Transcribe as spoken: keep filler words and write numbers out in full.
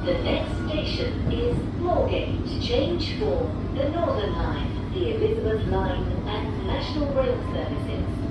The next station is Moorgate. Change for the Northern Line, the Elizabeth Line and National Rail Services.